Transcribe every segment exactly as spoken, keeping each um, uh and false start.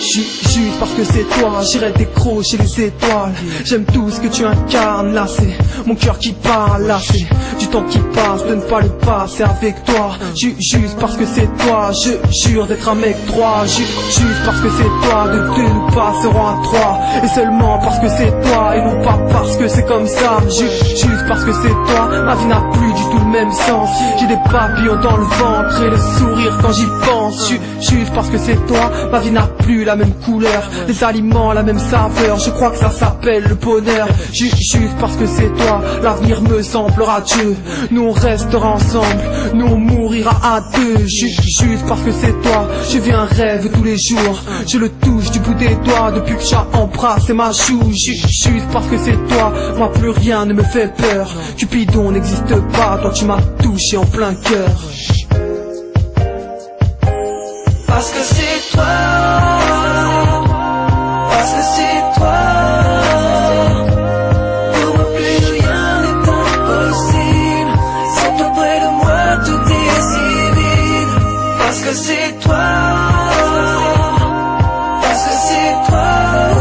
J'suis juste parce que c'est toi, j'irai décrocher les étoiles. J'aime tout ce que tu incarnes, là c'est mon cœur qui parle, là c'est du temps qui passe, de ne pas le passer avec toi. J'suis juste parce que c'est toi, je jure d'être un mec droit. J'suis juste parce que c'est toi, de deux nous passerons à trois. Et seulement parce que c'est toi, et non pas parce que c'est comme ça. J'suis juste parce que c'est toi, ma vie n'a plus du tout le même sens. J'ai des papillons dans le ventre et le sourire quand j'y pense. J'suis juste parce que c'est toi, ma vie n'a plus la même couleur, les aliments la même saveur. Je crois que ça s'appelle le bonheur. J'suis juste parce que c'est toi, l'avenir me semble radieux. Nous on restera ensemble, nous on mourira à deux. J'suis juste parce que c'est toi, je vis un rêve tous les jours. Je le touche du bout des doigts depuis que j'ai embrassé ma joue. J'suis juste parce que c'est toi, moi plus rien ne me fait peur. Cupidon n'existe pas, toi tu m'as touché en plein cœur. Parce que c'est toi, parce que c'est toi. Pour moi plus rien n'est impossible. Sans toi près de moi tout est si vide. Parce que c'est toi, parce que c'est toi.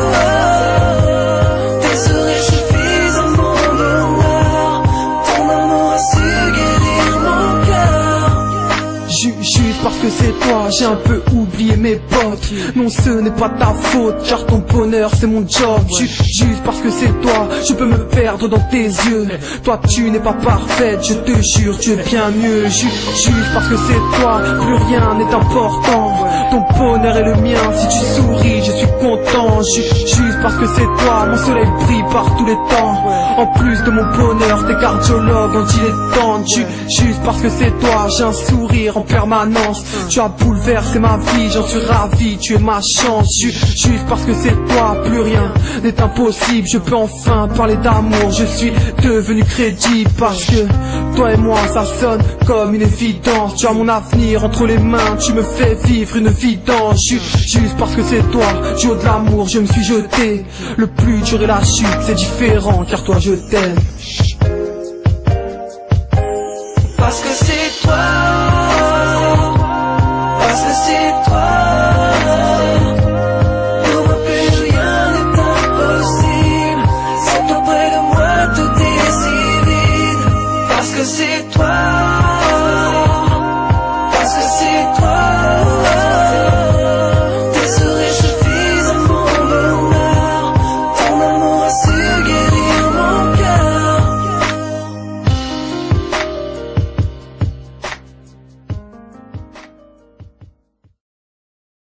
Tes sourires suffisent à mon bonheur. Ton amour a su guérir mon cœur. Juste parce que c'est toi, j'ai un peu oublié mes potes. Non, ce n'est pas ta faute, car ton bonheur c'est mon job. Juste parce que c'est toi, je peux me perdre dans tes yeux. Toi tu n'es pas parfaite, je te jure, tu es bien mieux. Juste parce que c'est toi, plus rien n'est important. Ton bonheur est le mien, si tu souris, je suis content. Juste parce que c'est toi, mon soleil brille par tous les temps. En plus de mon bonheur, t'es cardiologue en dilettante. Juste parce que c'est toi, j'ai un sourire en permanence. Tu as bouleversé ma vie, j'en suis ravi, tu es ma chance. Juste parce que c'est toi, plus rien n'est impossible. Je peux enfin parler d'amour, je suis devenu crédible. Parce que toi et moi ça sonne comme une évidence. Tu as mon avenir entre les mains, tu me fais vivre une vie dense. Juste parce que c'est toi, du haut de l'amour je me suis jeté. Le plus dur est la chute, c'est différent car toi je t'aime. Parce que c'est